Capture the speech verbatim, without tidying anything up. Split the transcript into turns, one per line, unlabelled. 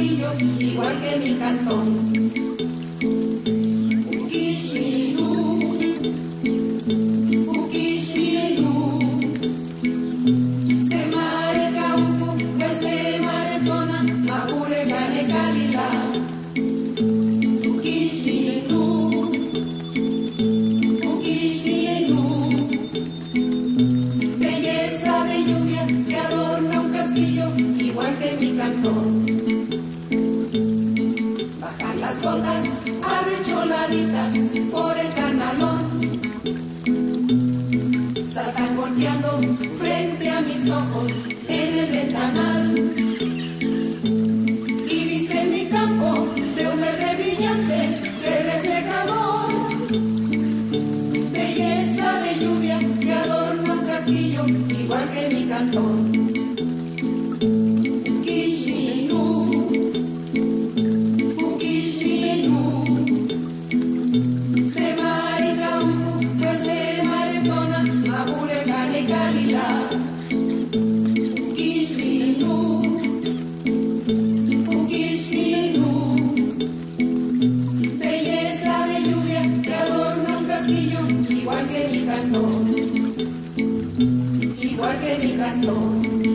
castillo, igual que mi cantón. Bajan las gotas arrecholaditas por el canalón, saltan golpeando frente a mis ojos en el ventanal, y visten mi campo de un verde brillante que refleja amor, belleza de lluvia que adorna un castillo igual que mi cantón. Igual que mi cantón.